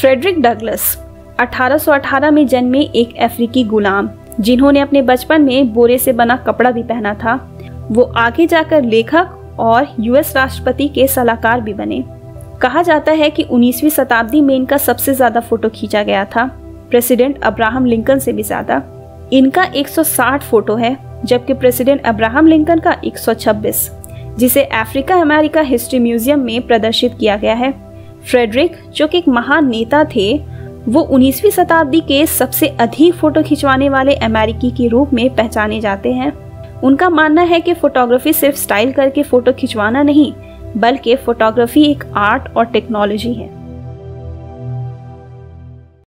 Frederick Douglass 1818 में जन्मे एक अफ्रीकी गुलाम जिन्होंने अपने बचपन में बोरे से बना कपड़ा भी पहना था। वो आगे जाकर लेखक और यूएस राष्ट्रपति के सलाहकार भी बने। कहा जाता है कि 19वीं शताब्दी में इनका सबसे ज्यादा फोटो खींचा गया था, प्रेसिडेंट अब्राहम लिंकन से भी ज्यादा। इनका 160 फोटो है, जबकि प्रेसिडेंट अब्राहम लिंकन का 126, जिसे अफ्रीका अमेरिका हिस्ट्री म्यूजियम में प्रदर्शित किया गया है। फ्रेडरिक, जो कि एक महान नेता थे, वो 19वीं शताब्दी के सबसे अधिक फोटो खिंचवाने वाले अमेरिकी के रूप में पहचाने जाते हैं। उनका मानना है कि फोटोग्राफी सिर्फ स्टाइल करके फोटो खिंचवाना नहीं, बल्कि फोटोग्राफी एक आर्ट और टेक्नोलॉजी है।